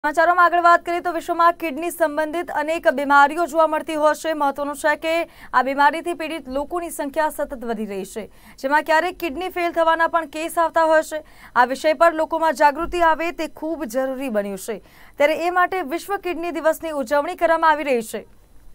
સમાચારોમાં આગળ વાત કરીએ તો વિશ્વમાં કિડની સંબંધિત અનેક બીમારીઓ જોવા મળતી હોય છે। મહત્વનું છે કે આ બીમારીથી પીડિત લોકોની સંખ્યા સતત વધી રહી છે, જેમાં ક્યારેક કિડની ફેલ થવાના પણ કેસ આવતા હોય છે। આ વિષય પર લોકોમાં જાગૃતિ આવે તે ખૂબ જરૂરી બન્યું છે, ત્યારે એ માટે વિશ્વ કિડની દિવસની ઉજવણી કરવામાં આવી રહી છે।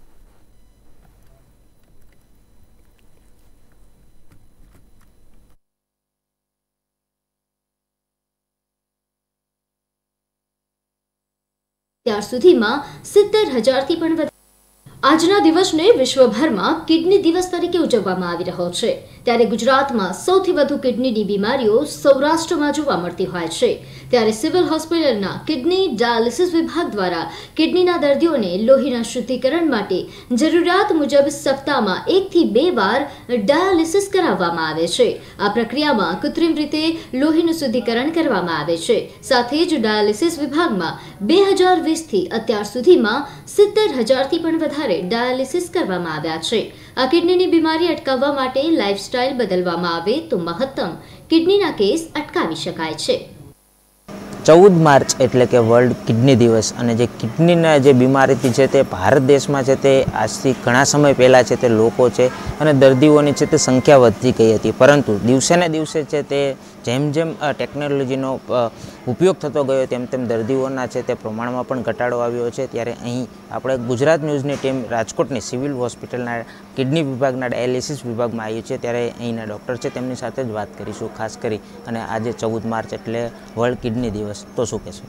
ત્યાર સુધીમાં 70,000થી પણ વધુ આજના દિવસને વિશ્વભરમાં કિડની દિવસ તરીકે ઉજવવામાં આવી રહ્યો છે। ત્યારે ગુજરાતમાં સૌથી વધુ કિડનીની બીમારીઓ સૌરાષ્ટ્રમાં જોવા મળતી હોય છે। ત્યારે સિવિલ હોસ્પિટલના કિડની ડાયાલિસિસ વિભાગ દ્વારા કિડનીના દર્દીઓને લોહીના શુદ્ધિકરણ માટે જરૂરિયાત મુજબ સપ્તાહમાં 1 થી 2 વાર ડાયાલિસિસ કરાવવામાં આવે છે। આ પ્રક્રિયામાં કૃત્રિમ રીતે લોહીનું શુદ્ધિકરણ કરવામાં આવે છે। સાથે જ ડાયાલિસિસ વિભાગમાં 2020થી અત્યાર સુધીમાં 70,000થી પણ વધારે ડાયાલિસિસ કરવામાં આવ્યા છે। આ કિડનીની બીમારી અટકાવવા માટે લાઇફસ્ટાઇલ બદલવામાં આવે તો મહત્તમ કિડનીના કેસ અટકાવી શકાય છે। 14 માર્ચ એટલે કે વર્લ્ડ કિડની દિવસ અને જે કિડનીના જે બીમારીથી છે તે ભારત દેશમાં છે તે આજથી ઘણા સમય પહેલાં છે તે લોકો છે અને દર્દીઓની છે તે સંખ્યા વધતી ગઈ હતી, પરંતુ દિવસે ને દિવસે છે તે જેમ જેમ ટેકનોલોજીનો ઉપયોગ થતો ગયો તેમ તેમ દર્દીઓના છે તે પ્રમાણમાં પણ ઘટાડો આવ્યો છે। ત્યારે અહીં આપણે ગુજરાત ન્યૂઝની ટીમ રાજકોટની સિવિલ હોસ્પિટલના કિડની વિભાગના ડાયાલિસિસ વિભાગમાં આવી છે। ત્યારે અહીંના ડૉક્ટર છે તેમની સાથે જ વાત કરીશું, ખાસ કરી અને આજે 14 માર્ચ એટલે વર્લ્ડ કિડની દિવસ, તો શું કહેશો?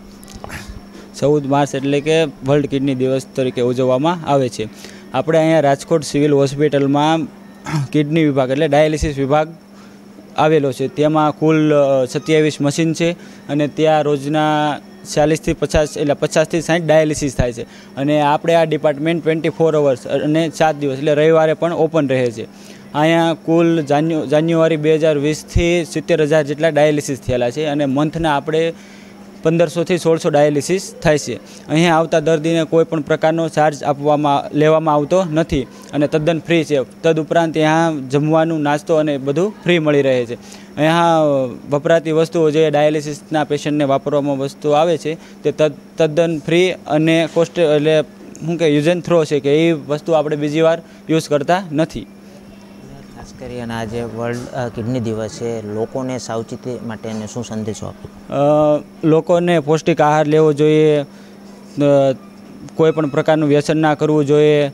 14 માર્ચ એટલે કે વર્લ્ડ કિડની દિવસ તરીકે ઉજવવામાં આવે છે। આપણે અહીંયા રાજકોટ સિવિલ હોસ્પિટલમાં કિડની વિભાગ એટલે ડાયાલિસિસ વિભાગ આવેલો છે। તેમાં કુલ 27 મશીન છે અને ત્યાં રોજના 40થી 50 એટલે 50થી 60 ડાયાલિસિસ થાય છે અને આપણે આ ડિપાર્ટમેન્ટ 24 અવર્સ અને 7 દિવસ એટલે રવિવારે પણ ઓપન રહે છે। અહીંયા કુલ જાન્યુઆરી 2020થી 70,000 જેટલા ડાયાલિસિસ થયેલા છે અને મંથના આપણે 1500થી 1600 ડાયાલિસિસ થાય છે। અહીંયા આવતા દર્દીને કોઈ પણ પ્રકારનો ચાર્જ લેવામાં આવતો નથી અને તદ્દન ફ્રી છે। તદુપરાંત ત્યાં જમવાનું, નાસ્તો અને બધું ફ્રી મળી રહે છે। અહીંયા વપરાતી વસ્તુઓ જે ડાયાલિસિસના પેશન્ટને વાપરવામાં વસ્તુ આવે છે તે તદ્દન ફ્રી અને કોસ્ટ એટલે શું કે યુઝ એન્ડ થ્રો છે કે એ વસ્તુ આપણે બીજી વાર યુઝ કરતા નથી। ખાસ કરી અને આજે વર્લ્ડ કિડની દિવસ છે, લોકોને સાવચેતી માટેનો શું સંદેશો આપો? લોકોને પૌષ્ટિક આહાર લેવો જોઈએ, કોઈ પણ પ્રકારનું વ્યસન ના કરવું જોઈએ,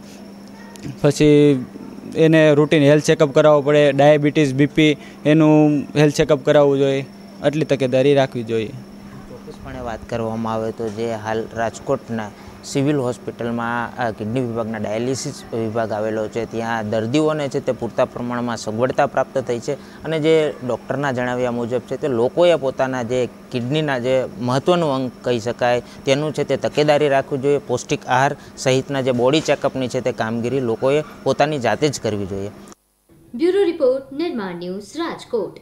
પછી એને રૂટીન હેલ્થ ચેકઅપ કરાવવો પડે, ડાયાબિટીસ, બીપી એનું હેલ્થ ચેકઅપ કરાવવું જોઈએ, આટલી તકેદારી રાખવી જોઈએ। ચોક્કસપણે વાત કરવામાં આવે તો જે હાલ રાજકોટના સિવિલ હોસ્પિટલમાં કિડની વિભાગના ડાયાલિસિસ વિભાગ આવેલો છે, ત્યાં દર્દીઓને છે તે પૂરતા પ્રમાણમાં સગવડતા પ્રાપ્ત થઈ છે અને જે ડૉક્ટરના જણાવ્યા મુજબ છે તે લોકોએ પોતાના જે કિડનીના જે મહત્ત્વનું અંગ કહી શકાય તેનું છે તે તકેદારી રાખવી જોઈએ। પૌષ્ટિક આહાર સહિતના જે બોડી ચેકઅપની છે તે કામગીરી લોકોએ પોતાની જાતે જ કરવી જોઈએ। Bureau report, Nirman news, Rajkot.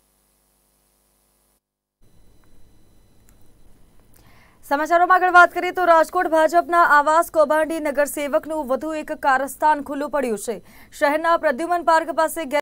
સમાચારોમાં આગળ વાત કરીએ તો રાજકોટ ભાજપના આવાસ કૌભાંડી નગરસેવકનું વધુ એક કારસ્તાન ખુલ્લું પડ્યું છે। શહેરના પ્રદ્યુમન પાર્ક પાસે